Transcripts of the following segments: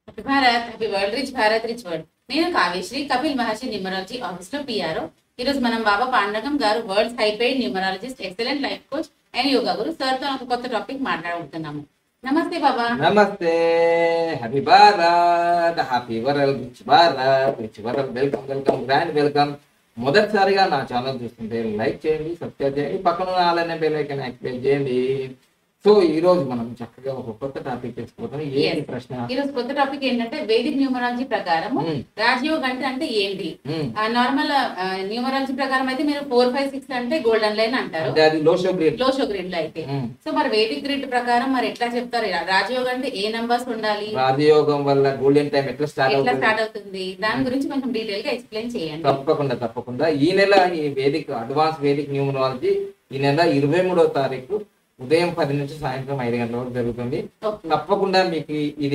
Happy Bharat, happy world, rich Bharat, rich world. నేను Kavyasri, Kapil Maharshi numerology office లో PRO. ఈ రోజు మనం బాబా పాండగం గారు, world's high paid numerologist, excellent life coach and yoga guru sir తో ఒక కొత్త టాపిక్ మాట్లాడుకుంటున్నాము. Namaste Baba. Namaste. Happy Bharat, happy world, rich Bharat, rich world. Welcome welcome, grand welcome. మొదటిసారిగా నా ఛానల్ చూస్తుంటే లైక్ చేయండి, సబ్స్క్రైబ్ చేయండి, పక్కన ఉన్న ఆల్ బెల్ ఐకాన్ యాక్టివేట్ చేయండి. సో ఈ రోజు మనం చక్కగా ఒక కొత్త టాపిక్ తెలుసుకుంటాం. ఏంటి ప్రశ్న? ఈ రోజు కొత్త టాపిక్ ఏంటంటే వేదిక్ న్యూమరాలజీ ప్రకారం రాజయోగ అంటే ఏంటి? నార్మల్ న్యూమరాలజీ ప్రకారం అయితే మీరు 4, 5, 6 అంటే గోల్డెన్ లైన్ అంటారు, అది లో షో గ్రేడ్ లో అయితే. సో మరి వేదిక్ గ్రిడ్ ప్రకారం మరి ఎట్లా చెప్తారు? రాజయోగం అంటే ఏ నంబర్స్ ఉండాలి? రాజయోగం వల్ల గోల్డెన్ టైం ఎట్లా స్టార్ట్ అవుతుంది? దాని గురించి కొంచెం డీటెయిల్ గా ఎక్స్ప్లెయిన్ చేయండి. తప్పకుండా ఈ నెల ఈ వేదిక్ అడ్వాన్స్ వేదిక్ న్యూమరాలజీ ఈ నెల 23వ తారీఖు ఉదయం 10 నుంచి సాయంత్రం 5 గంటల వరకు జరుగుతుంది. తప్పకుండా మీకు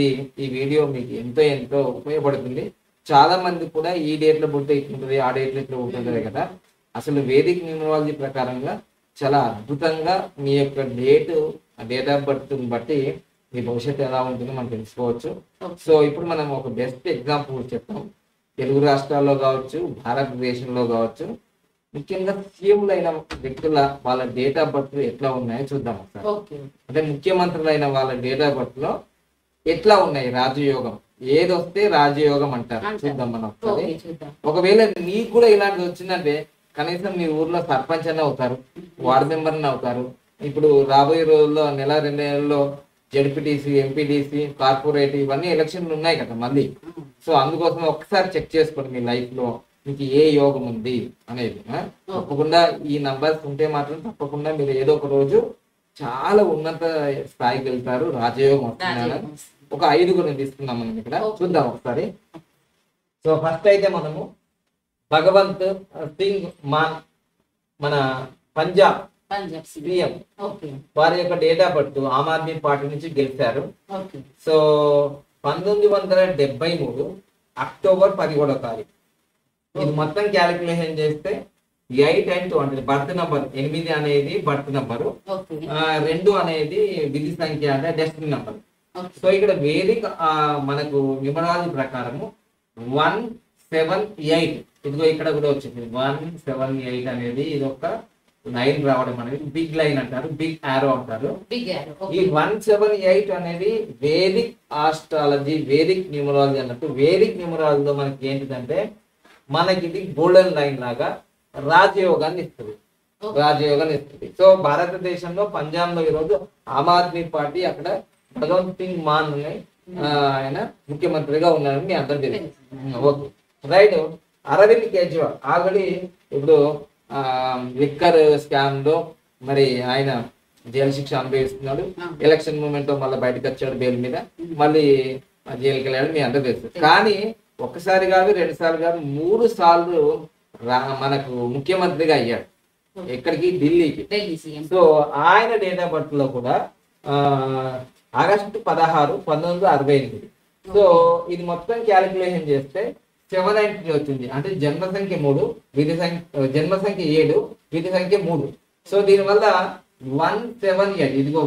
ఈ వీడియో మీకు ఎంతో ఉపయోగపడుతుంది. చాలా మంది కూడా ఈ డేట్ లో పుడితే ఇట్లుంటది, ఆ డేట్ లో ఇట్లా ఉంటుంటది కదా. అసలు వేదిక్ న్యూమరాలజీ ప్రకారంగా చాలా అద్భుతంగా మీ యొక్క డేట్ ఆఫ్ బర్త్ బట్టి మీ భవిష్యత్తు ఎలా ఉంటుందో మనం తెలుసుకోవచ్చు. సో ఇప్పుడు మనం ఒక బెస్ట్ ఎగ్జాంపుల్ చెప్తాం. తెలుగు రాష్ట్రాల్లో కావచ్చు, భారతదేశంలో కావచ్చు, ముఖ్యంగా సీఎంలైన వ్యక్తుల వాళ్ళ డేట్ ఆఫ్ బర్త్ ఎట్లా ఉన్నాయో చూద్దాం ఒకసారి. అంటే ముఖ్యమంత్రులైన వాళ్ళ డేట్ ఆఫ్ బర్త్ లో ఎట్లా ఉన్నాయి రాజయోగం, ఏదొస్తే రాజయోగం అంటారు. చూద్దాం మనం ఒకసారి. ఒకవేళ నీకు కూడా ఇలాంటిది వచ్చిందంటే కనీసం మీ ఊర్లో సర్పంచ్ అన్న అవుతారు, వార్డు మెంబర్ అన్న అవుతారు. ఇప్పుడు రాబోయే రోజుల్లో నెల 2 నెలల్లో జడ్పీటీసీ, ఎంపీటీసీ, కార్పొరేట్ ఇవన్నీ ఎలక్షన్లు ఉన్నాయి కదా మళ్ళీ. సో అందుకోసం ఒకసారి చెక్ చేసుకోండి మీ లైఫ్ లో మీకు ఏ యోగం ఉంది అనేది. తప్పకుండా ఈ నంబర్స్ ఉంటే మాత్రం తప్పకుండా మీరు ఏదో ఒక రోజు చాలా ఉన్నత స్థాయికి వెళ్తారు. రాజయోగం వస్తున్నాను. ఒక 5 తీసుకున్నాం మనం ఇక్కడ. చూద్దాం ఒకసారి. సో ఫస్ట్ అయితే మనము భగవంత్ సింగ్ మాన్, మన పంజాబ్ సీఎం, వారి యొక్క date of birth Aam Aadmi party నుంచి గెలిచారు. సో 1973 అక్టోబర్ 11వ తారీఖు. ఇది మొత్తం క్యాలిక్యులేషన్ చేస్తే 8 and 2 అంటే బర్త్ నంబర్ 8 అనేది బర్త్ నంబరు, 2 అనేది విధి సంఖ్య అంటే డెస్టినీ నంబర్. సో ఇక్కడ వేదిక మనకు న్యూమరాలజీ ప్రకారము 178, ఇదిగో ఇక్కడ కూడా వచ్చింది 178 అనేది. ఇది ఒక లైన్ రావడం అనేది బిగ్ లైన్ అంటారు, బిగ్ ఆరో అంటారు. ఈ 178 అనేది వేదిక్ ఆస్ట్రాలజీ, వేదిక్ న్యూమరాలజీ అన్నట్టు. వేదిక్ న్యూమరాలజీలో మనకి ఏంటిదంటే మనకి ఇది గోల్డెన్ లైన్ లాగా రాజయోగాన్ని ఇస్తుంది. సో భారతదేశంలో పంజాబ్ లో ఈరోజు ఆమ్ ఆద్మీ పార్టీ, అక్కడ భగవంత్ సింగ్ మాన్ ఆయన ముఖ్యమంత్రిగా ఉన్నారని మీ అందరూ తెలుసు. Okay right. Arvind Kejriwal already ఇప్పుడు లిక్కర్ స్కామ్ లో మరి ఆయన జైలు శిక్ష అనుభవిస్తున్నాడు. ఎలక్షన్ మూమెంట్ లో మళ్ళీ బయటకు వచ్చాడు బెయిల్ మీద, మళ్ళీ జైలుకి వెళ్ళాడు మీ అందరూ తెలుసు. కానీ ఒకసారి కాదు, 2 సార్లు కాదు, 3 సార్లు మనకు ముఖ్యమంత్రిగా అయ్యాడు. ఎక్కడికి? ఢిల్లీకి. సో ఆయన డేట్ ఆఫ్ బర్త్ లో కూడా ఆగస్టు 16, 1968. సో ఇది మొత్తం క్యాలిక్యులేషన్ చేస్తే 793 వచ్చింది. అంటే జన్మ సంఖ్య 3, జన్మ సంఖ్య 7, విధి సంఖ్య 3. సో దీనివల్ల 178, ఇదిగో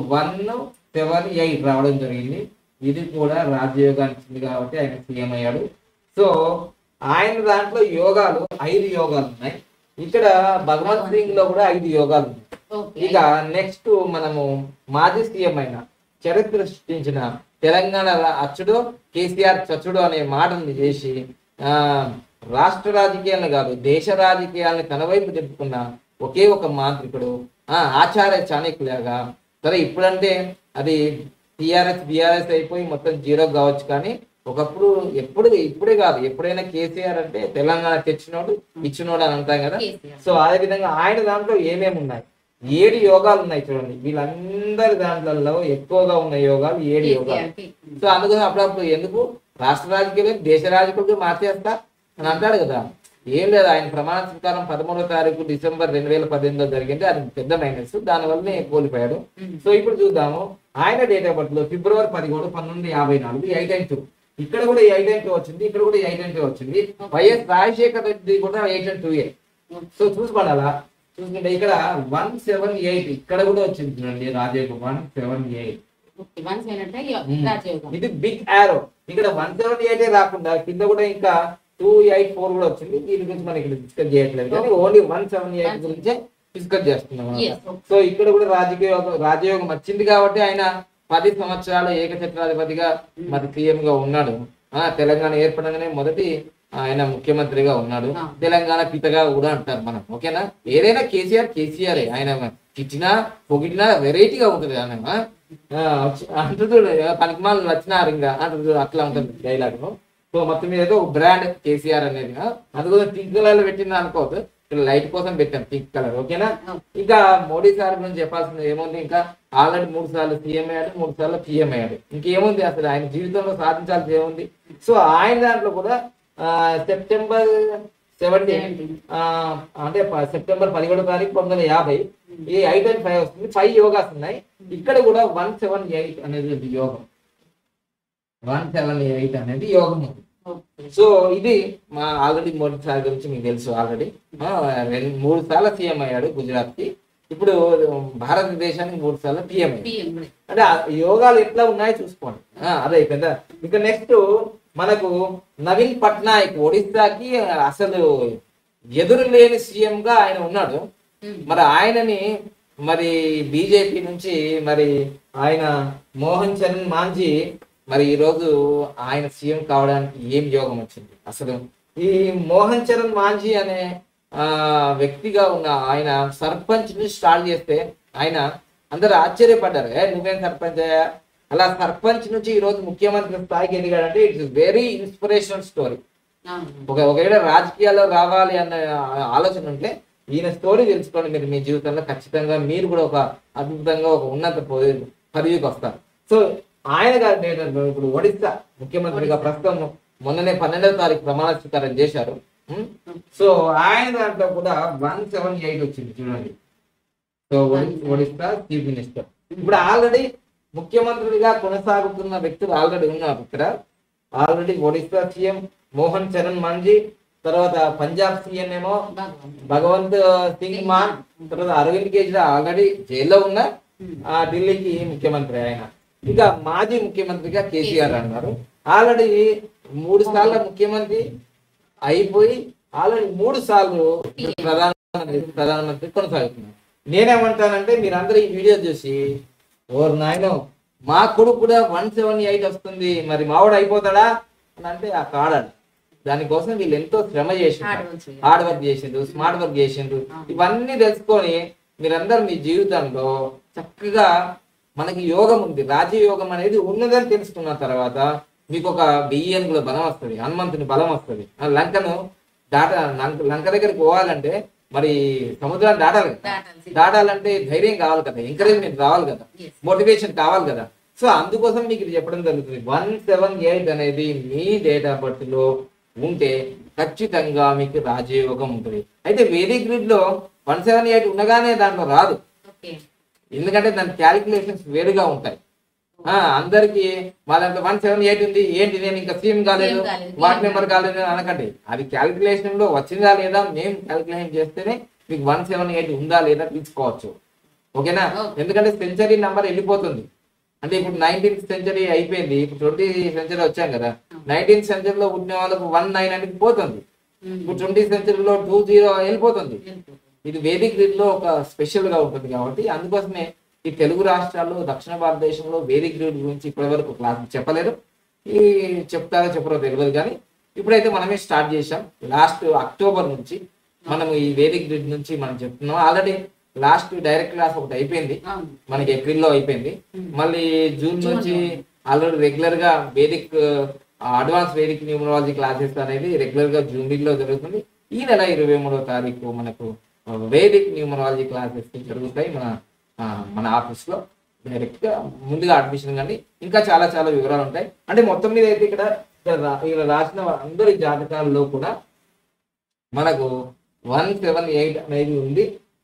178 రావడం జరిగింది. ఇది కూడా రాజయోగానికి ఇచ్చింది కాబట్టి ఆయన సీఎం అయ్యాడు. సో ఆయన దాంట్లో యోగాలు 5 యోగాలు ఉన్నాయి. ఇక్కడ భగవంత్ సింగ్ లో కూడా 5 యోగాలు ఉన్నాయి. ఇక నెక్స్ట్ మనము మాజీ సీఎం అయిన, చరిత్ర సృష్టించిన తెలంగాణ అచ్చుడు కేసీఆర్ చచ్చుడు అనే మాటను చేసి రాష్ట్ర రాజకీయాలను కాదు దేశ రాజకీయాలను తన వైపు తిప్పుకున్న ఒకే ఒక మాంత్రికుడు ఆచార్య చాణక్యులాగా. సరే ఇప్పుడంటే అది టిఆర్ఎస్ బిఆర్ఎస్ అయిపోయి మొత్తం జీరో కావచ్చు, కానీ ఒకప్పుడు ఇప్పుడే కాదు, ఎప్పుడైనా కేసీఆర్ అంటే తెలంగాణ తెచ్చినోడు ఇచ్చినోడు అని అంటాం కదా. సో అదే విధంగా ఆయన దాంట్లో ఏమేమి ఉన్నాయి? 7 యోగాలు ఉన్నాయి చూడండి. వీళ్ళందరి దాంట్లో ఎక్కువగా ఉన్న యోగాలు 7 యోగాలు. సో అందుకని అప్పుడప్పుడు ఎందుకు రాష్ట్ర రాజకీయాలు దేశ రాజకీయాలు మార్చేస్తా అని అంటాడు కదా. ఏం లేదు, ఆయన ప్రమాణ స్వీకారం 13వ తారీఖు డిసెంబర్ 2018లో జరిగింది. అది పెద్ద మైనస్, దానివల్లనే కోల్పోయాడు. సో ఇప్పుడు చూద్దాము ఆయన డేట్ ఆఫ్ బర్త్ లో ఫిబ్రవరి 11, 1954, 8 and 2. ఇక్కడ కూడా 8 and 2 వచ్చింది, ఇక్కడ కూడా 8 and 2 వచ్చింది. వైఎస్ రాజశేఖర్ రెడ్డి కూడా 8 and 2. సో చూసుకోండి. అలా చూసుకుంటే ఇక్కడ 178 ఇక్కడ కూడా వచ్చింది చూడండి. రాజయోగం 178 ఇది బిగ్ యారో. ఇక్కడ 178 రాకుండా కింద కూడా ఇంకా 284 కూడా వచ్చింది. దీని గురించి మనం ఇక్కడ డిస్కస్ చేయట్లేదు కానీ ఓన్లీ 178 గురించే డిస్కస్ చేస్తున్నాం. సో ఇక్కడ కూడా రాజయోగం వచ్చింది కాబట్టి ఆయన 10 సంవత్సరాలు ఏకఛత్రాధిపతిగా మరి సీఎం గా ఉన్నాడు. తెలంగాణ ఏర్పడగానే మొదటి ఆయన ముఖ్యమంత్రిగా ఉన్నాడు. తెలంగాణ పితగా కూడా అంటారు మనం. ఓకేనా, ఏదైనా కేసీఆర్ ఆయన తిట్టినా పొగిటినా వెరైటీగా ఉంటుంది. ఆయన అంటుడు పనికిమాలు వచ్చినారు ఇంకా అంటుడు అట్లా ఉంటుంది డైలాగ్. సో మొత్తం మీద ఒక బ్రాండ్ కేసీఆర్ అనేది. అందుకోసం పింక్ కలర్ పెట్టింది అనుకోవద్దు, ఇక్కడ లైట్ కోసం పెట్టాం పింక్ కలర్. ఓకేనా, ఇంకా మోడీ సార్ గురించి చెప్పాల్సింది ఏముంది, ఇంకా ఆల్రెడీ 3 సార్లు సీఎం అయ్యాడు, 3 సార్లు పిఎం అయ్యాడు. ఇంకేముంది అసలు ఆయన జీవితంలో సాధించాల్సి ఏముంది. సో ఆయన దాంట్లో కూడా సెప్టెంబర్ 17 అంటే సెప్టెంబర్ 17వ తారీఖు 1950 ఈ 8 and 5 వస్తుంది. 5 యోగాస్ ఉన్నాయి. ఇక్కడ కూడా 178 అనేది యోగం, 178 అనేది యోగం. సో ఇది మా ఆల్రెడీ మోడీ సార్ గురించి మీకు తెలుసు. ఆల్రెడీ 3 సార్లు సీఎం అయ్యాడు గుజరాత్ కి. ఇప్పుడు భారతదేశానికి 3 సార్లు పిఎం అయ్యాడు. అంటే యోగాలు ఎట్లా ఉన్నాయో చూసుకోండి. అదే కదా. ఇక నెక్స్ట్ మనకు నవీన్ పట్నాయక్ ఒడిస్సాకి అసలు ఎదురు లేని సీఎం గా ఆయన ఉన్నాడు. మరి ఆయనని మరి బీజేపీ నుంచి మరి ఆయన మోహన్ చరణ్ మాంజీ మరి ఈ రోజు ఆయన సీఎం కావడానికి ఏం యోగం వచ్చింది అసలు. ఈ మోహన్ చరణ్ మాంజీ అనే వ్యక్తిగా ఉన్న ఆయన సర్పంచ్ ని స్టార్ట్ చేస్తే ఆయన అందరు ఆశ్చర్యపడ్డారు, నువ్వేం సర్పంచ్ అయ్యా. అలా సర్పంచ్ నుంచి ఈ రోజు ముఖ్యమంత్రి స్థాయికి ఎదిగాడంటే ఇట్స్ వెరీ ఇన్స్పిరేషనల్ స్టోరీ. ఒకవేళ రాజకీయాల్లో రావాలి అన్న ఆలోచన ఉంటే ఈయన స్టోరీ తెలుసుకోండి. మీరు మీ జీవితంలో ఖచ్చితంగా మీరు కూడా ఒక అద్భుతంగా ఒక ఉన్నత పదవికి వస్తారు. సో ఆయన గారు ఇప్పుడు ఒడిస్సా ముఖ్యమంత్రిగా ప్రస్తుతం మొన్ననే 12వ తారీఖు ప్రమాణ స్వీకారం చేశారు. సో ఆయన దాంట్లో కూడా 178 వచ్చింది చూడండి. సో ఒడిస్సా చీఫ్ మినిస్టర్ ఇప్పుడు ఆల్రెడీ ముఖ్యమంత్రిగా కొనసాగుతున్న వ్యక్తులు ఆల్రెడీ ఉన్నారు ఇక్కడ. ఆల్రెడీ ఒడిస్సా సీఎం మోహన్ చరణ్ మాంజీ, తర్వాత పంజాబ్ సీఎం ఏమో భగవంత్ సింగ్ మాన్, తర్వాత అరవింద్ కేజ్రీవాల్ ఆల్రెడీ జైల్లో ఉన్న ఢిల్లీకి ముఖ్యమంత్రి ఆయన. ఇక మాజీ ముఖ్యమంత్రిగా కేసీఆర్ అన్నారు. ఆల్రెడీ 3 సార్లు ముఖ్యమంత్రి అయిపోయి ఆల్రెడీ 3 సార్లు ప్రధానమంత్రి కొనసాగుతున్నారు. నేనేమంటానంటే మీరందరూ ఈ వీడియో చూసి ఓరు నాయన మా కొడుకు కూడా 178 వస్తుంది మరి మావాడు అయిపోతాడా అని అంటే ఆ కాడాడు. దానికోసం వీళ్ళు ఎంతో శ్రమ చేసిండ్రు, హార్డ్ వర్క్ చేసిండ్రు, స్మార్ట్ వర్క్ చేసిండ్రు. ఇవన్నీ తెలుసుకొని మీరందరూ మీ జీవితంలో చక్కగా మనకి యోగం ఉంది, రాజయోగం అనేది ఉన్నదని తెలుసుకున్న తర్వాత మీకు ఒక 1000 ఏనుగుల బలం వస్తుంది, హనుమంతుని బలం వస్తుంది. లంకను లంక దగ్గరికి పోవాలంటే మరి సముద్రాన్ని దాటాలంటే ధైర్యం కావాలి కదా, ఎంకరేజ్మెంట్ రావాలి కదా, మోటివేషన్ కావాలి కదా. సో అందుకోసం మీకు ఇది చెప్పడం జరుగుతుంది. 178 అనేది మీ డేట్ ఆఫ్ బర్త్ లో ఉంటే ఖచ్చితంగా మీకు రాజయోగం ఉంటుంది. అయితే వేదిక్ గ్రిడ్ లో 178 ఉండగానే దాంట్లో రాదు, ఎందుకంటే దాని క్యాలిక్యులేషన్స్ వేరుగా ఉంటాయి. అందరికి మా దాంట్లో 178 ఉంది, ఏంటి నేను ఇంకా సీఎం కాలేదు, వార్డ్ మెంబర్ కాలేదు అనకండి. అది క్యాలిక్యులేషన్ లో వచ్చిందా లేదా మేము క్యాలిక్యులేషన్ చేస్తేనే మీకు 178 ఉందా లేదా తీసుకోవచ్చు. ఓకేనా, ఎందుకంటే సెంచరీ నెంబర్ వెళ్ళిపోతుంది. అంటే ఇప్పుడు 19th సెంచరీ అయిపోయింది, ఇప్పుడు 20th సెంచరీ వచ్చాం కదా. 19th సెంచరీలో పుట్టిన వాళ్ళకు 19 అనేది పోతుంది, ఇప్పుడు 20th సెంచరీలో 20 వెళ్ళిపోతుంది. ఇది వేదిక్ గ్రిడ్ లో ఒక స్పెషల్ గా ఉంటుంది కాబట్టి అందుకోసమే ఈ తెలుగు రాష్ట్రాల్లో దక్షిణ భారతదేశంలో వేదిక్ గ్రిడ్ గురించి ఇప్పటి వరకు క్లాస్ చెప్పలేరు. ఈ చెప్తారో చెప్పరో తెలియదు కానీ ఇప్పుడైతే మనమే స్టార్ట్ చేసాం. లాస్ట్ అక్టోబర్ నుంచి మనం ఈ వేదిక్ గ్రిడ్ నుంచి మనం చెప్తున్నాం. ఆల్రెడీ లాస్ట్ డైరెక్ట్ క్లాస్ ఒకటి అయిపోయింది, మనకి ఏప్రిల్లో అయిపోయింది. మళ్ళీ జూన్ నుంచి ఆల్రెడీ రెగ్యులర్ గా Vedic advance Vedic numerology classes అనేది రెగ్యులర్ గా జూన్లో జరుగుతుంది. ఈ నెల 23వ తారీఖు మనకు వేదిక్ న్యూమరాలజీ క్లాసెస్ జరుగుతాయి మన ఆఫీస్ లో. డైరెక్ట్ గా ముందుగా అడ్మిషన్ కానీ ఇంకా చాలా చాలా వివరాలు ఉంటాయి. అంటే మొత్తం మీద అయితే ఇక్కడ రాసిన అందరి జాతకాల్లో కూడా మనకు 178 అనేది ఉంది.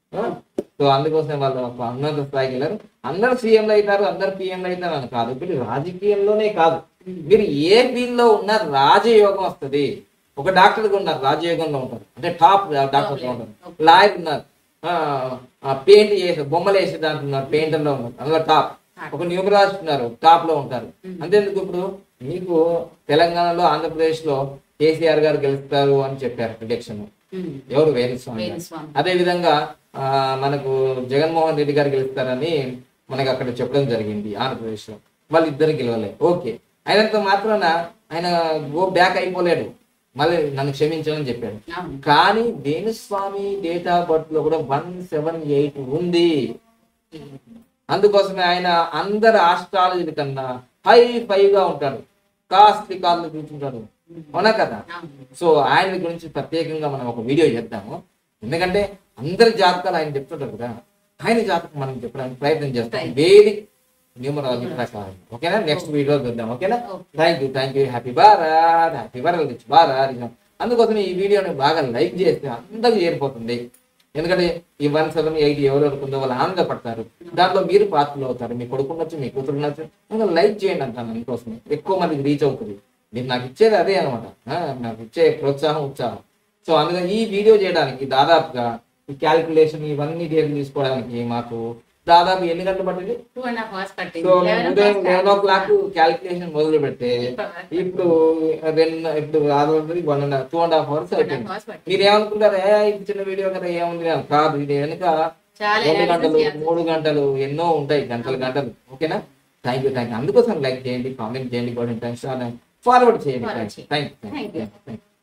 సో అందుకోసం వాళ్ళు ఉన్నత స్థాయికి వెళ్ళారు. అందరు సీఎంలు అవుతారు, అందరు పిఎంలు అవుతారు అని కాదు. ఇప్పుడు రాజకీయంలోనే కాదు, మీరు ఏ ఫీల్డ్ లో ఉన్న రాజయోగం వస్తుంది. ఒక డాక్టర్ ఉన్నారు రాజయోగంలో ఉంటారు, అంటే టాప్ డాక్టర్స్ ఉంటారు. లాయర్ ఉన్నారు, పెయింట్ చేసే బొమ్మలు వేసే దాంట్లో ఉన్నారు, పెయింటర్ లో ఉన్నారు, అందులో టాప్. ఒక న్యూమరాలజిస్ట్ ఉన్నారు, టాప్ లో ఉంటారు. అంతేందుకు ఇప్పుడు మీకు తెలంగాణలో, ఆంధ్రప్రదేశ్ లో కేసీఆర్ గారు గెలుస్తారు అని చెప్పారు ప్రిడిక్షన్. ఎవరు? వేణుస్వామి. అదే విధంగా మనకు జగన్మోహన్ రెడ్డి గారు గెలుస్తారని మనకి అక్కడ చెప్పడం జరిగింది ఆంధ్రప్రదేశ్ లో. వాళ్ళు ఇద్దరు గెలవలే. ఓకే, అయినంత మాత్రాన ఆయన గో బ్యాక్ అయిపోలేడు, మళ్ళీ నన్ను క్షమించమని చెప్పాడు. కానీ వేణుస్వామి డేట్ ఆఫ్ బర్త్ లో కూడా 178 ఉంది. అందుకోసమే ఆయన అందరు ఆస్ట్రాలజీ కన్నా హై గా ఉంటాడు, కాస్ట్లీ కార్లు కూర్చుంటాడు. అవునా కదా? సో ఆయన గురించి ప్రత్యేకంగా మనం ఒక వీడియో చేద్దాము. ఎందుకంటే అందరి జాతకాలు ఆయన చెప్తుంటారు కదా, ఆయన జాతకం మనం చెప్పడానికి ప్రయత్నం చేస్తాం వేదిక్ న్యూమరాలజీ ప్రకారం. ఓకేనా? నెక్స్ట్ వీడియో చూద్దాం. ఓకేనా? Thank you. Happy Bharat rich Bharat. అందుకోసం ఈ వీడియోని బాగా లైక్ చేస్తే అందరికి చేరిపోతుంది. ఎందుకంటే ఈ 178 ఎవరెవరికి ఉందో వాళ్ళు ఆనందపడతారు, దాంట్లో మీరు పాత్రలు అవుతారు. మీ కొడుకు ఉండొచ్చు, మీ కూతురు ఉండొచ్చు. ఇంకా లైక్ చేయండి అంటాను, అందుకోసమే ఎక్కువ మందికి రీచ్ అవుతుంది. మీరు నాకు ఇచ్చేది అదే అనమాట, నాకు ఇచ్చే ప్రోత్సాహం, ఉత్సాహం. సో అందుకని ఈ వీడియో చేయడానికి దాదాపుగా ఈ క్యాలిక్యులేషన్ ఇవన్నీ డేట్లు తీసుకోవడానికి మాకు దాదాపు ఎన్ని గంటలు పట్టింది? 2.5 hours పట్టింది. సో ఉదయం 11 o'clock క్యాలిక్యులేషన్ మొదలు పెడితే ఇప్పుడు 2.5 hours అయిపోయింది. మీరు ఏమనుకుంటారు, ఇది చిన్న వీడియో కదా ఏముంది? కాదు, ఇది వెనుక 2 గంటలు 3 గంటలు ఎన్నో ఉంటాయి, గంటలు. ఓకేనా? Thank you. అందుకోసం లైక్ చేయండి, కామెంట్ చేయండి, ఫార్వర్డ్ చేయండి. Thank you.